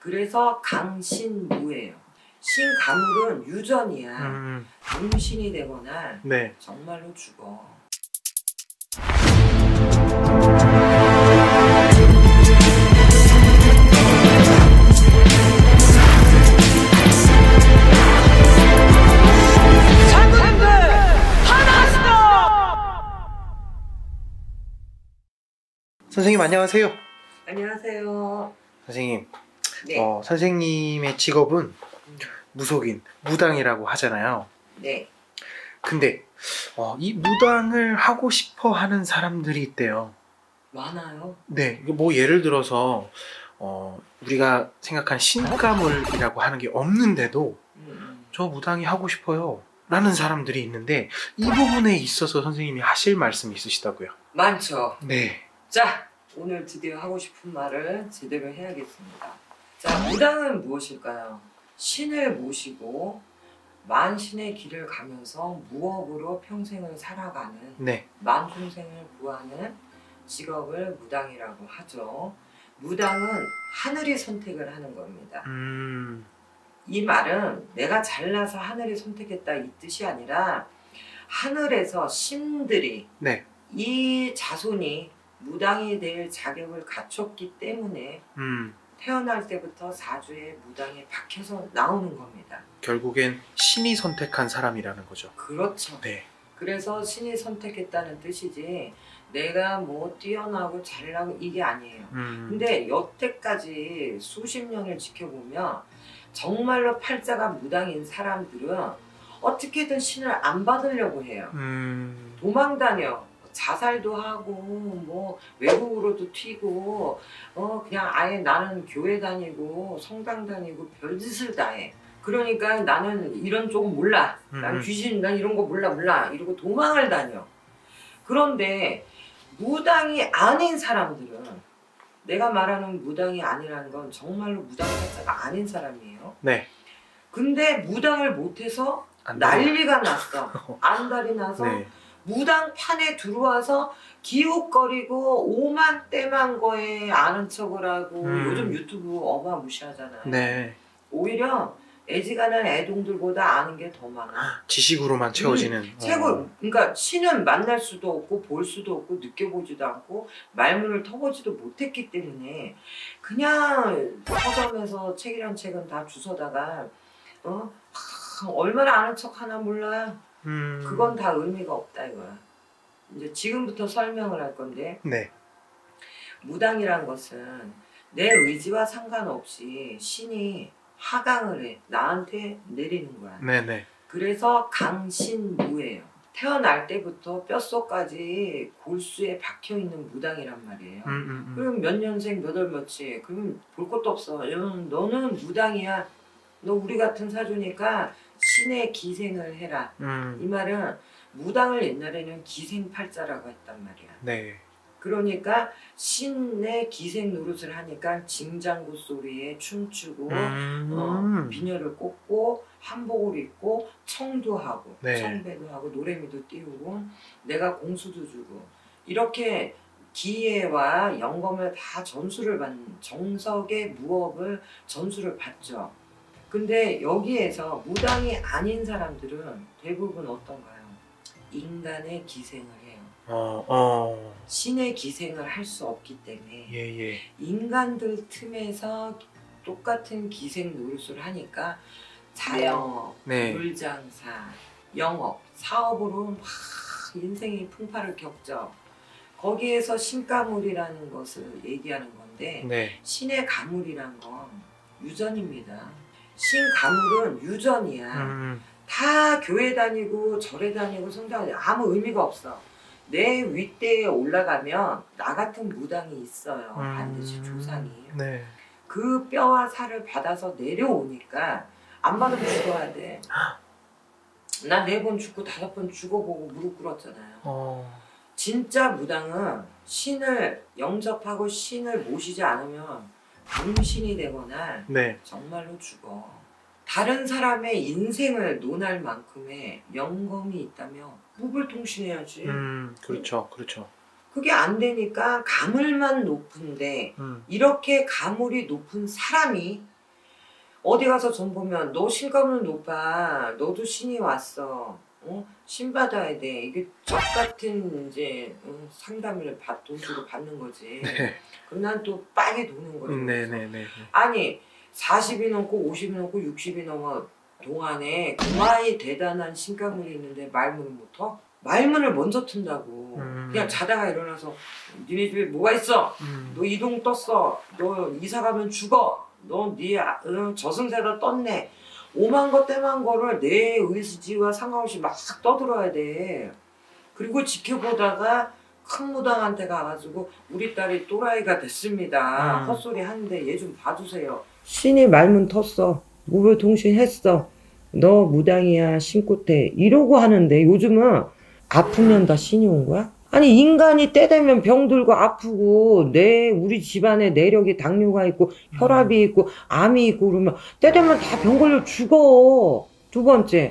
그래서 강신무예요. 신가물은 유전이야. 음신이 되거나 네. 정말로 죽어. 선생님 안녕하세요. 안녕하세요. 선생님, 네. 선생님의 직업은 무속인, 무당이라고 하잖아요. 네. 근데 이 무당을 하고 싶어 하는 사람들이 있대요. 많아요. 네, 뭐 예를 들어서 우리가 생각한 신가물이라고 하는 게 없는데도 저 무당이 하고 싶어요 라는 사람들이 있는데, 이 부분에 있어서 선생님이 하실 말씀이 있으시다고요? 많죠. 네. 자, 오늘 드디어 하고 싶은 말을 제대로 해야겠습니다. 자, 무당은 무엇일까요? 신을 모시고 만신의 길을 가면서 무업으로 평생을 살아가는, 네. 만중생을 구하는 직업을 무당이라고 하죠. 무당은 하늘이 선택을 하는 겁니다. 이 말은 내가 잘나서 하늘이 선택했다 이 뜻이 아니라, 하늘에서 신들이 네. 이 자손이 무당이 될 자격을 갖췄기 때문에 태어날 때부터 사주에 무당에 박혀서 나오는 겁니다. 결국엔 신이 선택한 사람이라는 거죠. 그렇죠. 네. 그래서 신이 선택했다는 뜻이지 내가 뭐 뛰어나고 잘나고 이게 아니에요. 근데 여태까지 수십 년을 지켜보면 정말로 팔자가 무당인 사람들은 어떻게든 신을 안 받으려고 해요. 도망다녀. 자살도 하고 뭐 외국으로도 튀고 그냥 아예 나는 교회 다니고 성당 다니고 별짓을 다 해. 그러니까 나는 이런 쪽은 몰라. 난 귀신, 난 이런 거 몰라 이러고 도망을 다녀. 그런데 무당이 아닌 사람들은, 내가 말하는 무당이 아니라는 건 정말로 무당 팔자가 아닌 사람이에요. 네. 근데 무당을 못해서 난리가 났어. 안달이 나서 네. 무당판에 들어와서 기웃거리고 오만때만 거에 아는 척을 하고 요즘 유튜브 어마무시하잖아요. 네. 오히려 애지간한 애동들보다 아는 게 더 많아. 지식으로만 채워지는. 최고. 그러니까 신은 만날 수도 없고 볼 수도 없고 느껴보지도 않고 말문을 터보지도 못했기 때문에 그냥 서점에서 책이란 책은 다 주워다가 얼마나 아는 척 하나 몰라. 그건 다 의미가 없다 이거야. 이제 지금부터 설명을 할 건데, 네. 무당이란 것은 내 의지와 상관없이 신이 하강을 해. 나한테 내리는 거야. 네네. 그래서 강신무예요. 태어날 때부터 뼛속까지 골수에 박혀있는 무당이란 말이에요. 그럼 몇 년생 몇 월 며칠, 그럼 볼 것도 없어. 너는 무당이야. 너 우리 같은 사주니까 신의 기생을 해라. 이 말은 무당을 옛날에는 기생팔자라고 했단 말이야. 네. 그러니까 신의 기생 노릇을 하니까 징장구 소리에 춤추고 비녀를 꽂고 한복을 입고 청도 하고 네. 청배도 하고 노래미도 띄우고 내가 공수도 주고 이렇게 기회와 영검을 다 전수를 받는, 정석의 무업을 전수를 받죠. 근데 여기에서 무당이 아닌 사람들은 대부분 어떤가요? 인간의 기생을 해요. 신의 기생을 할 수 없기 때문에 예. 인간들 틈에서 똑같은 기생 노릇을 하니까 자영업, 네. 물장사, 영업, 사업으로 막 인생의 풍파를 겪죠. 거기에서 신가물이라는 것을 얘기하는 건데 네. 신의 가물이란 건 유전입니다. 신가물은 유전이야. 다 교회 다니고 절에 다니고 성당 다니고 아무 의미가 없어. 내 윗대에 올라가면 나 같은 무당이 있어요. 반드시 조상이. 네. 그 뼈와 살을 받아서 내려오니까 안 받으면 죽어야 돼. 나 4번 죽고 5번 죽어보고 무릎 꿇었잖아요. 진짜 무당은 신을 영접하고 신을 모시지 않으면 음신이 되거나 네. 정말로 죽어. 다른 사람의 인생을 논할 만큼의 영검이 있다면 묵을 통신해야지. 그렇죠. 그렇죠. 그게 안 되니까 가물만 높은데 이렇게 가물이 높은 사람이 어디 가서 전 보면 너 신가문은 높아. 너도 신이 왔어. 신 받아야 돼. 이게 적 같은 이제 상담을 돈 주고 받는 거지. 네. 그럼 난 또 빡이 도는 거죠. 네네네. 아니 40이 넘고 50이 넘고 60이 넘어 동안에 그마이 대단한 신가문이 있는데 말문을 못 터? 말문을 먼저 튼다고. 그냥 자다가 일어나서 니네 집에 뭐가 있어? 너 이동 떴어. 너 이사 가면 죽어. 너 네 저승사다 떴네. 오만 거 떼만 거를 내 의지와 상관없이 막 떠들어야 돼. 그리고 지켜보다가 큰 무당한테 가가지고 우리 딸이 또라이가 됐습니다. 헛소리 하는데 얘 좀 봐주세요. 신이 말문 텄어. 무교통신했어. 너 무당이야 신꽃해. 이러고 하는데 요즘은 아프면 다 신이 온 거야? 아니 인간이 때 되면 병들고 아프고 우리 집안에 내력이 당뇨가 있고 혈압이 있고 암이 있고 그러면 때 되면 다 병 걸려 죽어. 두 번째,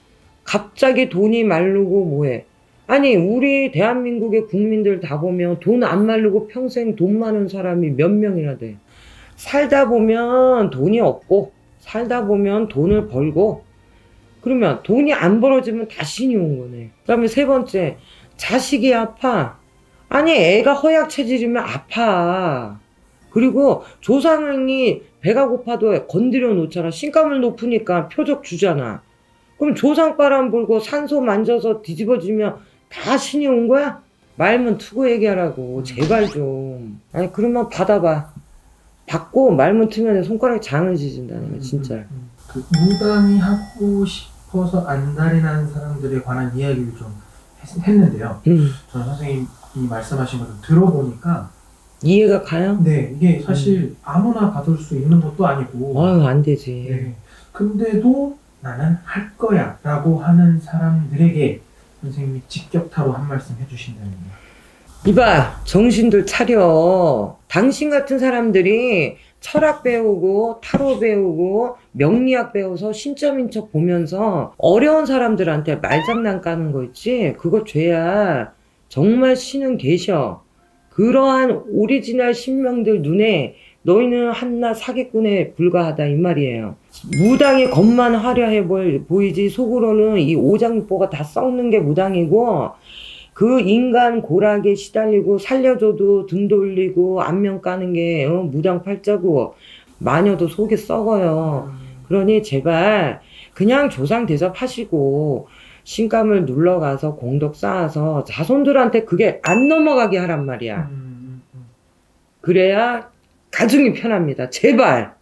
갑자기 돈이 마르고 뭐해. 아니 우리 대한민국의 국민들 다 보면 돈 안 마르고 평생 돈 많은 사람이 몇 명이나 돼. 살다 보면 돈이 없고 살다 보면 돈을 벌고 그러면 돈이 안 벌어지면 다 신이 온 거네. 그 다음에 세 번째, 자식이 아파. 아니 애가 허약 체질이면 아파. 그리고 조상이 배가 고파도 건드려 놓잖아. 신가물 높으니까 표적 주잖아. 그럼 조상 바람 불고 산소 만져서 뒤집어지면 다 신이 온 거야? 말문 트고 얘기하라고. 제발 좀. 아니 그러면 받아봐. 받고 말문 트면 손가락이 장해지진다는 거야 진짜. 그 무당이 하고 싶어서 안달이 나는 사람들에 관한 이야기를 좀 했는데요. 저는 선생님이 말씀하신 것을 들어보니까 이해가 가요? 네, 이게 사실 아무나 받을 수 있는 것도 아니고 아유 안 되지. 네, 근데도 나는 할 거야 라고 하는 사람들에게 선생님이 직격타로 한 말씀 해주신다면요. 이봐 정신들 차려. 당신 같은 사람들이 철학 배우고 타로 배우고 명리학 배워서 신점인 척 보면서 어려운 사람들한테 말장난 까는 거 있지? 그거 죄야. 정말 신은 계셔. 그러한 오리지널 신명들 눈에 너희는 한낱 사기꾼에 불과하다 이 말이에요. 무당이 겉만 화려해 보이지 속으로는 이 오장육보가 다 썩는 게 무당이고 그 인간 고락에 시달리고 살려줘도 등 돌리고 안면 까는 게 무당 팔자고 마녀도 속이 썩어요. 그러니 제발 그냥 조상 대접하시고 신감을 눌러가서 공덕 쌓아서 자손들한테 그게 안 넘어가게 하란 말이야. 그래야 가정이 편합니다. 제발.